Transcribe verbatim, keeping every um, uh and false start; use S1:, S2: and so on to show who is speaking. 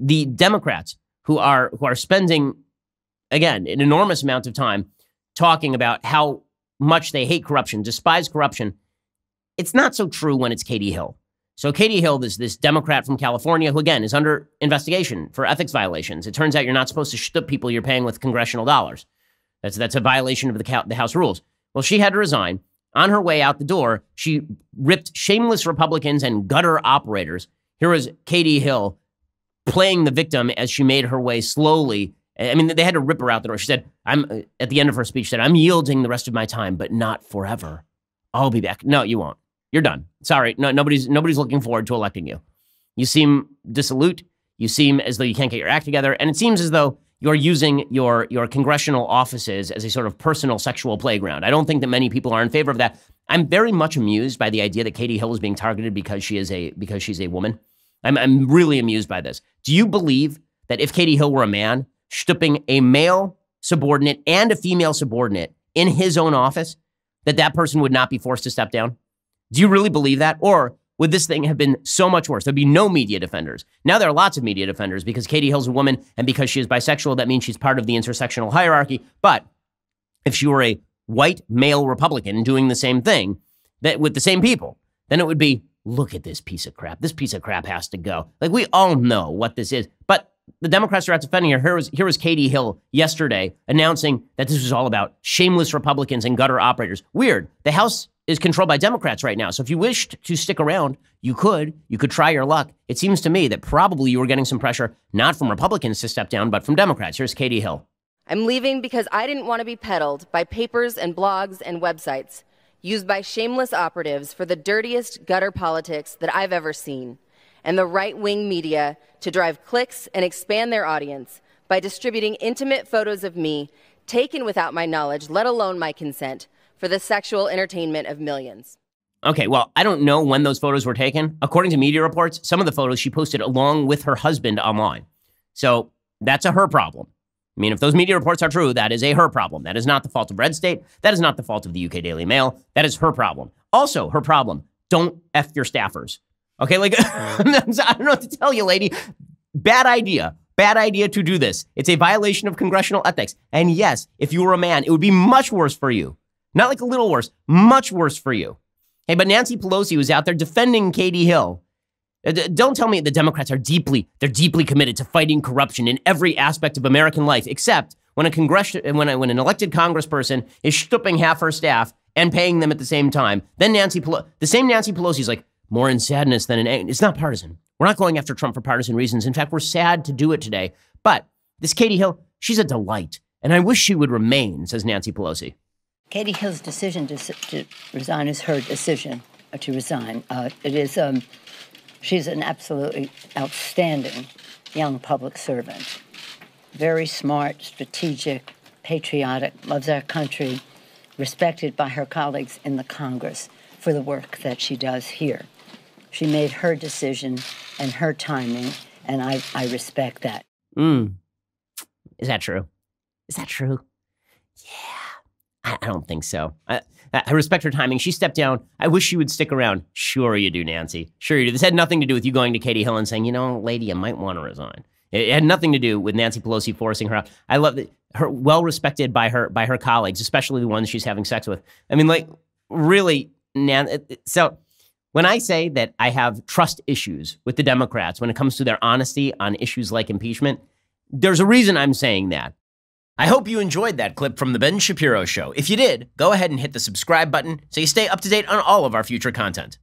S1: the Democrats who are who are spending, again, an enormous amount of time talking about how much they hate corruption, despise corruption, it's not so true when it's Katie Hill. So Katie Hill, this, this Democrat from California, who, again, is under investigation for ethics violations. It turns out you're not supposed to shtup people you're paying with congressional dollars. That's, that's a violation of the, the House rules. Well, she had to resign. On her way out the door, she ripped shameless Republicans and gutter operators. Here was Katie Hill playing the victim as she made her way slowly. I mean, they had to rip her out the door. She said, I'm at the end of her speech, said, I'm yielding the rest of my time, but not forever. I'll be back. No, you won't. You're done. Sorry. No, nobody's nobody's looking forward to electing you. You seem dissolute. You seem as though you can't get your act together. And it seems as though you're using your, your congressional offices as a sort of personal sexual playground. I don't think that many people are in favor of that. I'm very much amused by the idea that Katie Hill is being targeted because she is a because she's a woman. I'm, I'm really amused by this. Do you believe that if Katie Hill were a man, shtupping a male subordinate and a female subordinate in his own office, that that person would not be forced to step down? Do you really believe that? Or would this thing have been so much worse? There'd be no media defenders. Now there are lots of media defenders because Katie Hill's a woman, and because she is bisexual, that means she's part of the intersectional hierarchy. But if she were a white male Republican doing the same thing that with the same people, then it would be, look at this piece of crap. This piece of crap has to go. Like, we all know what this is. But the Democrats are out defending her. Here was, here was Katie Hill yesterday announcing that this was all about shameless Republicans and gutter operators. Weird. The House is controlled by Democrats right now. So if you wished to stick around, you could. You could try your luck. It seems to me that probably you were getting some pressure, not from Republicans to step down, but from Democrats. Here's Katie Hill.
S2: I'm leaving because I didn't want to be peddled by papers and blogs and websites used by shameless operatives for the dirtiest gutter politics that I've ever seen, and the right-wing media to drive clicks and expand their audience by distributing intimate photos of me taken without my knowledge, let alone my consent, for the sexual entertainment of millions.
S1: Okay, well, I don't know when those photos were taken. According to media reports, some of the photos she posted along with her husband online. So that's a her problem. I mean, if those media reports are true, that is a her problem. That is not the fault of Red State. That is not the fault of the U K Daily Mail. That is her problem. Also, her problem, don't F your staffers. Okay, like, I don't know what to tell you, lady. Bad idea. Bad idea to do this. It's a violation of congressional ethics. And yes, if you were a man, it would be much worse for you. Not like a little worse, much worse for you. Hey, but Nancy Pelosi was out there defending Katie Hill. Don't tell me the Democrats are deeply, they're deeply committed to fighting corruption in every aspect of American life, except when a congress, when, a, when an elected congressperson is shtupping half her staff and paying them at the same time. Then Nancy Pelosi, the same Nancy Pelosi is like, more in sadness than in anger. It's not partisan. We're not going after Trump for partisan reasons. In fact, we're sad to do it today. But this Katie Hill, she's a delight. And I wish she would remain, says Nancy Pelosi.
S3: Katie Hill's decision to, to resign is her decision uh, to resign. Uh, it is, um, she's an absolutely outstanding young public servant. Very smart, strategic, patriotic, loves our country, respected by her colleagues in the Congress for the work that she does here. She made her decision and her timing, and I, I respect that.
S1: Mm. Is that true? Is that true? Yeah. I, I don't think so. I, I respect her timing. She stepped down. I wish she would stick around. Sure you do, Nancy. Sure you do. This had nothing to do with you going to Katie Hill and saying, you know, lady, you might want to resign. It, it had nothing to do with Nancy Pelosi forcing her out. I love that her well respected by her by her colleagues, especially the ones she's having sex with. I mean, like, really, Nan. So when I say that I have trust issues with the Democrats when it comes to their honesty on issues like impeachment, there's a reason I'm saying that. I hope you enjoyed that clip from The Ben Shapiro Show. If you did, go ahead and hit the subscribe button so you stay up to date on all of our future content.